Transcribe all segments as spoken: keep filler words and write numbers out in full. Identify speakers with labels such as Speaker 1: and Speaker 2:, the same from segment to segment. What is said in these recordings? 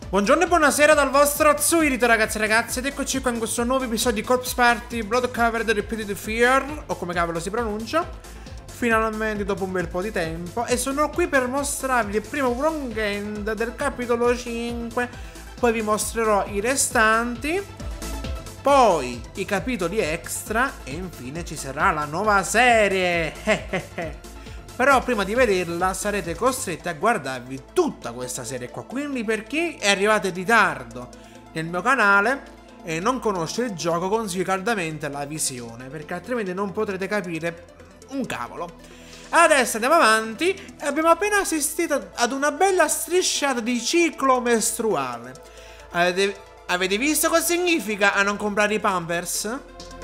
Speaker 1: Buongiorno e buonasera dal vostro Tsuirito, ragazzi e ragazze, ed eccoci qua in questo nuovo episodio di Corpse Party Blood Covered Repeated Fear, o come cavolo si pronuncia, finalmente dopo un bel po' di tempo, e sono qui per mostrarvi il primo wrong end del capitolo cinque, poi vi mostrerò i restanti, poi i capitoli extra, e infine ci sarà la nuova serie. Però prima di vederla sarete costretti a guardarvi tutta questa serie qua. Quindi per chi è arrivato in ritardo nel mio canale e non conosce il gioco, consiglio caldamente la visione, perché altrimenti non potrete capire un cavolo. Adesso andiamo avanti e abbiamo appena assistito ad una bella strisciata di ciclo mestruale. Avete, avete visto cosa significa a non comprare i Pampers?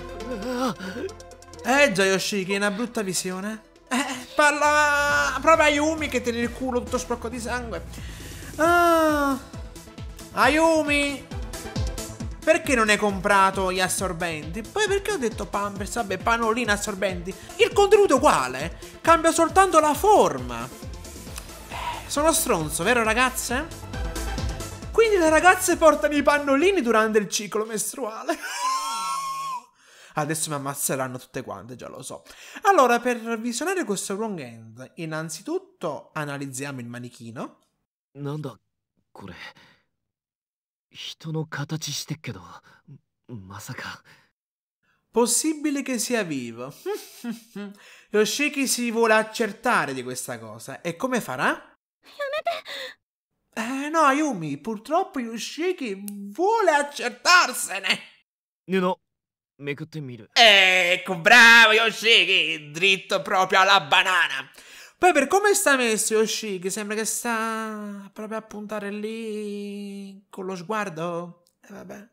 Speaker 1: Eh già, Yoshiki, è una brutta visione. Eh, parla proprio a Ayumi che tiene il culo tutto sporco di sangue. Ah, Ayumi, perché non hai comprato gli assorbenti? Poi perché ho detto Pampers? Vabbè, pannolini assorbenti. Il contenuto è uguale, cambia soltanto la forma. eh, Sono stronzo, vero ragazze? Quindi le ragazze portano i pannolini durante il ciclo mestruale. Adesso mi ammazzeranno tutte quante, già lo so. Allora, per visionare questo wrong end, innanzitutto analizziamo il manichino.
Speaker 2: Nanda, kore. Hito no katachi shite kedo, masaka.
Speaker 1: Possibile che sia vivo. Yoshiki si vuole accertare di questa cosa. E come farà? Eh no, Ayumi, purtroppo Yoshiki vuole accertarsene.
Speaker 2: No.
Speaker 1: Ecco, bravo Yoshiki, dritto proprio alla banana. Poi per come sta messo Yoshiki, sembra che sta proprio a puntare lì con lo sguardo. E eh, vabbè.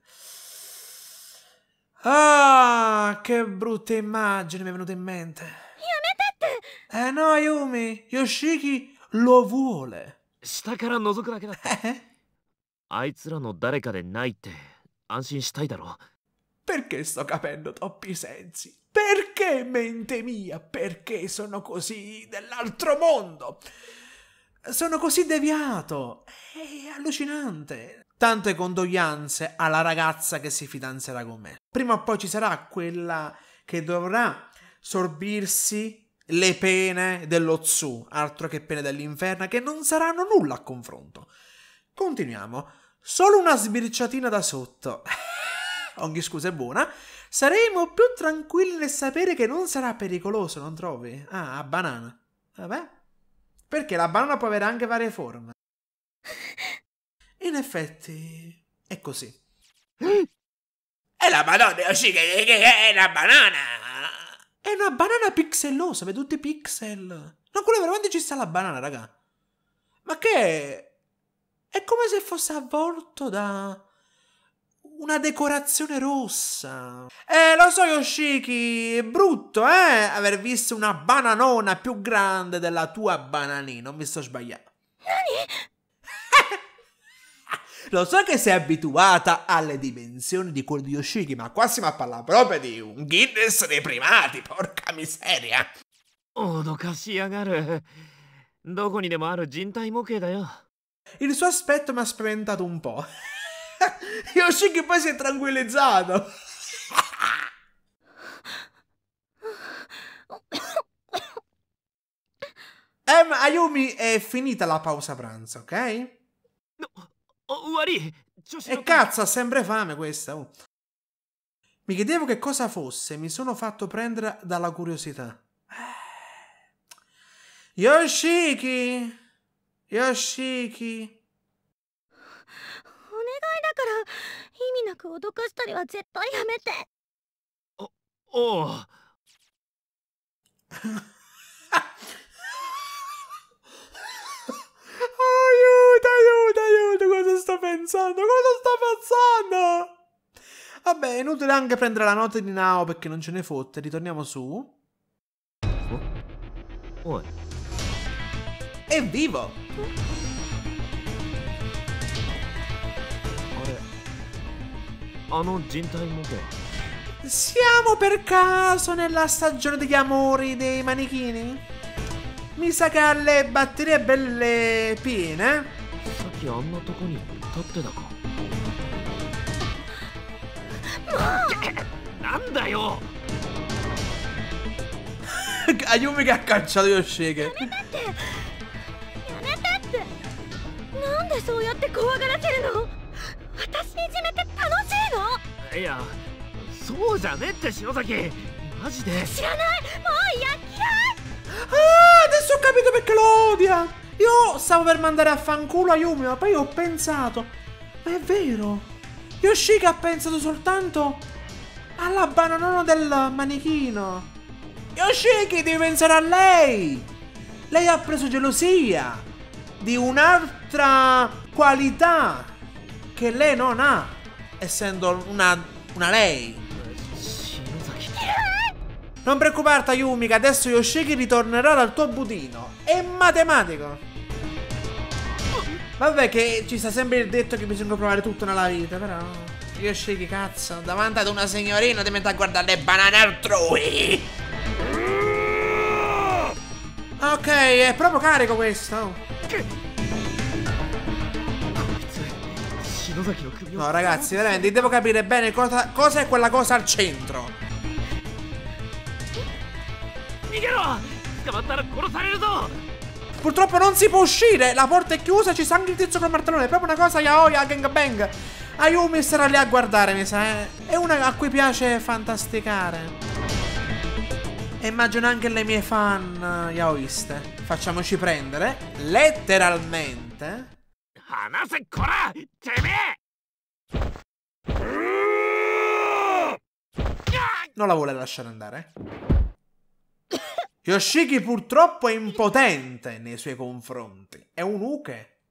Speaker 1: Ah, che brutta immagine mi è venuta in mente. Eh no, Ayumi, Yoshiki lo vuole. Eh? Perché sto capendo troppi sensi? Perché, mente mia? Perché sono così dell'altro mondo? Sono così deviato. È allucinante. Tante condoglianze alla ragazza che si fidanzerà con me. Prima o poi ci sarà quella che dovrà sorbirsi le pene dello Tsu, altro che pene dell'inferno, che non saranno nulla a confronto. Continuiamo. Solo una sbirciatina da sotto. Ogni scusa è buona. Saremo più tranquilli nel sapere che non sarà pericoloso, non trovi? Ah, a banana. Vabbè. Perché la banana può avere anche varie forme. In effetti è così. È la madonna, Yoshiki, che è una banana. È una banana pixellosa, vedi tutti i pixel. No, quello veramente ci sta la banana, raga. Ma che è? È come se fosse avvolto da una decorazione rossa. Eh, lo so Yoshiki, è brutto, eh, aver visto una bananona più grande della tua bananina, non mi sto sbagliando. Lo so che sei abituata alle dimensioni di quello di Yoshiki, ma qua stiamo a parlare proprio di un Guinness dei primati, porca miseria. Il suo aspetto mi ha spaventato un po'. Yoshiki poi si è tranquillizzato. Eh, ma Ayumi, è finita la pausa pranzo, ok? E cazzo, ha sempre fame questa. Oh. Mi chiedevo che cosa fosse, mi sono fatto prendere dalla curiosità. Yoshiki! Yoshiki!
Speaker 2: Oh.
Speaker 1: Aiuto, aiuto, aiuto, cosa sto pensando? Cosa sto pensando? Vabbè, è inutile anche prendere la nota di Nao perché non ce ne fotte. Ritorniamo su.
Speaker 2: Oh.
Speaker 1: È vivo! Siamo per caso nella stagione degli amori dei manichini? Mi sa che ha le batterie belle piene.
Speaker 2: きあんなとこに立ってたか。なんだよ。
Speaker 1: Ayumi che ha cacciato Yoshiki.
Speaker 3: やめてって。なんでそうやって怖がらせるの？私にいじめて楽しいの？
Speaker 2: いや、そうじゃねって篠崎。マジで。
Speaker 3: 知らない。もう嫌嫌い。
Speaker 1: Ah, adesso ho capito perché lo odia. Io stavo per mandare a fanculo Ayumi, ma poi ho pensato, ma è vero, Yoshiki ha pensato soltanto alla bananona del manichino. Yoshiki, devi pensare a lei. Lei ha preso gelosia di un'altra qualità che lei non ha, essendo una, una lei. Non preoccuparti Ayumi, che adesso Yoshiki ritornerà dal tuo budino. È matematico. Vabbè che ci sta sempre il detto che bisogna provare tutto nella vita, però Yoshiki, cazzo, davanti ad una signorina ti metti a guardare le banane altrui. Ok, è proprio carico questo. No ragazzi, veramente devo capire bene cosa, cosa è quella cosa al centro. Purtroppo non si può uscire, la porta è chiusa, ci sta anche il tizio col martellone. È proprio una cosa yaoi, gangbang. Ayumi sarà lì a guardare, mi sa, eh. È una a cui piace fantasticare. E immagino anche le mie fan uh, yaoiste. Facciamoci prendere, letteralmente. Non la vuole lasciare andare. Yoshiki purtroppo è impotente nei suoi confronti. È un uke.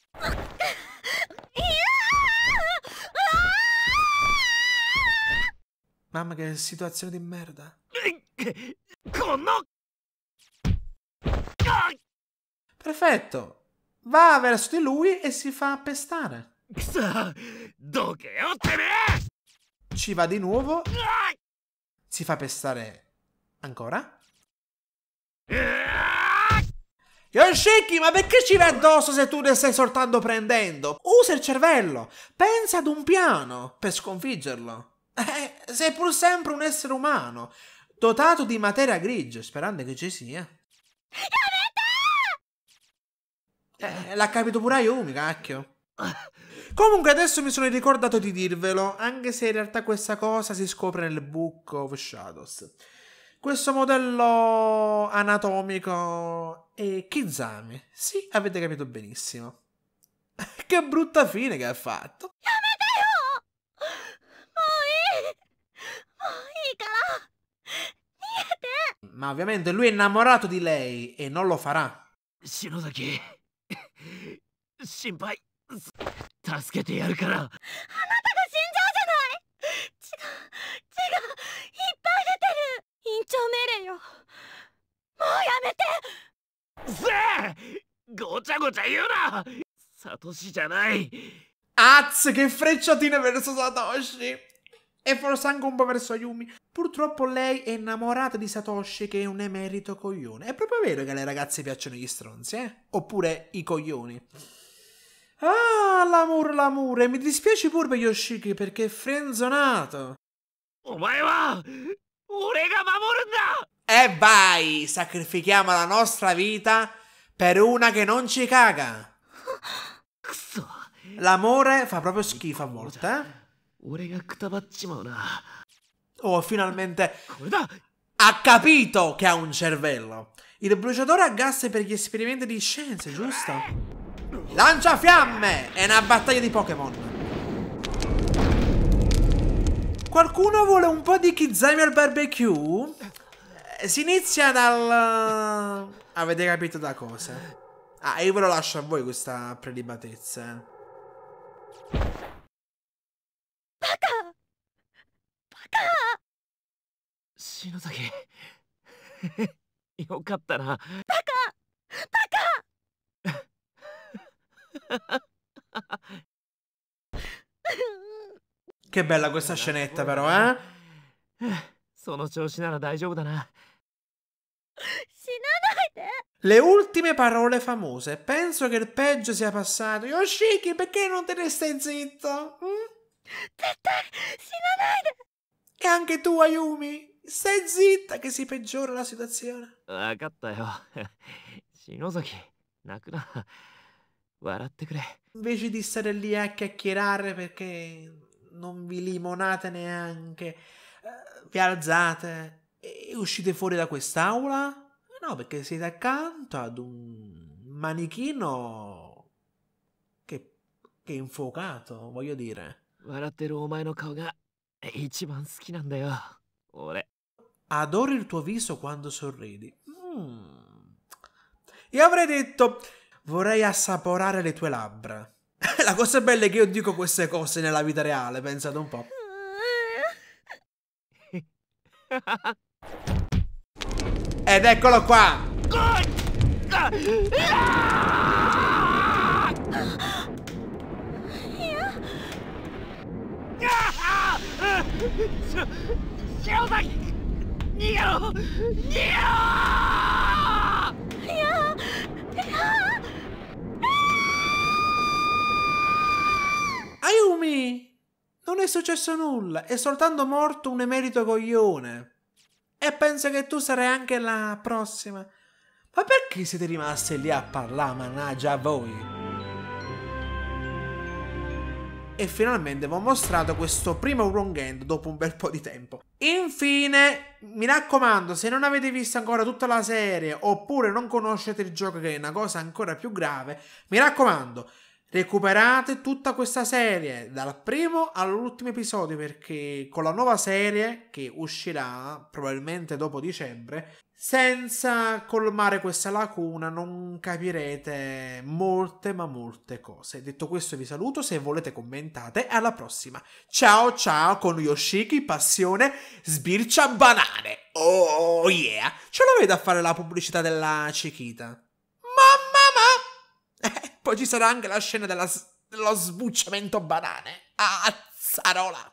Speaker 1: Mamma, che situazione di merda. Perfetto. Va verso di lui e si fa pestare. Ci va di nuovo. Si fa pestare ancora. Yoshiki, ma perché ci vai addosso se tu ne stai soltanto prendendo? Usa il cervello. Pensa ad un piano per sconfiggerlo. Eh, sei pur sempre un essere umano dotato di materia grigia, sperando che ci sia. Eh, l'ha capito pure Ayumi, cacchio. Comunque adesso mi sono ricordato di dirvelo, anche se in realtà questa cosa si scopre nel Book of Shadows. Questo modello anatomico è Kizami. Sì, avete capito benissimo. Che brutta fine che ha fatto. Ma ovviamente lui è innamorato di lei e non lo farà.
Speaker 2: Shinozaki, 心配 助けてやるから。あなたが死んじゃうじゃない。血が血がいっぱい出てる。院長命令よ。もうやめて。せえ、ごちゃごちゃ言うな。サトシじゃない。
Speaker 1: Az, che frecciatine verso Satoshi. E forse anche un po' verso Ayumi. Purtroppo lei è innamorata di Satoshi, che è un emerito coglione. È proprio vero che alle ragazze piacciono gli stronzi, eh? Oppure i coglioni. Ah, l'amore, l'amore. Mi dispiace pure per Yoshiki perché è frenzonato. E vai, sacrifichiamo la nostra vita per una che non ci caga. L'amore fa proprio schifo a volte, eh? Oh, finalmente ha capito che ha un cervello. Il bruciatore a gas per gli esperimenti di scienze, giusto? Lancia fiamme! È una battaglia di Pokémon. Qualcuno vuole un po' di Kizami al barbecue? Si inizia dal... Avete capito da cosa? Ah, io ve lo lascio a voi questa prelibatezza.
Speaker 3: Baka! Baka!
Speaker 2: Shinozaki. Yokatta na.
Speaker 3: Baka! Baka!
Speaker 1: Che bella questa scenetta però, eh?
Speaker 2: その調子なら大丈夫だな。
Speaker 3: 死なないで。
Speaker 1: Le ultime parole famose. Penso che il peggio sia passato. Yoshiki, perché non te ne stai zitto? Mm? E anche tu, Ayumi, stai zitta che si peggiora la situazione.
Speaker 2: わかったよ。篠崎、泣くな。笑ってくれ。
Speaker 1: Invece di stare lì a chiacchierare perché non vi limonate neanche, eh, vi alzate e uscite fuori da quest'aula? No, perché siete accanto ad un manichino che, che è infuocato, voglio dire.
Speaker 2: 笑ってるお前の顔が一番好きなんだよ。俺。
Speaker 1: Adoro il tuo viso quando sorridi. Mm. Io avrei detto, vorrei assaporare le tue labbra. La cosa bella è che io dico queste cose nella vita reale, pensate un po'. Ed eccolo qua! Ayumi! Non è successo nulla, è soltanto morto un emerito coglione. E penso che tu sarai anche la prossima. Ma perché siete rimasti lì a parlare, mannaggia a voi? E finalmente vi ho mostrato questo primo wrong end dopo un bel po' di tempo. Infine, mi raccomando, se non avete visto ancora tutta la serie oppure non conoscete il gioco, che è una cosa ancora più grave, mi raccomando, recuperate tutta questa serie dal primo all'ultimo episodio, perché con la nuova serie che uscirà probabilmente dopo dicembre, senza colmare questa lacuna non capirete molte ma molte cose. Detto questo vi saluto, se volete commentate e alla prossima. Ciao ciao con Yoshiki Passione Sbircia Banane. Oh yeah! Ce lo vedo a fare la pubblicità della Chiquita. Mamma ma! Eh, poi ci sarà anche la scena della, dello sbucciamento banane. Azzarola!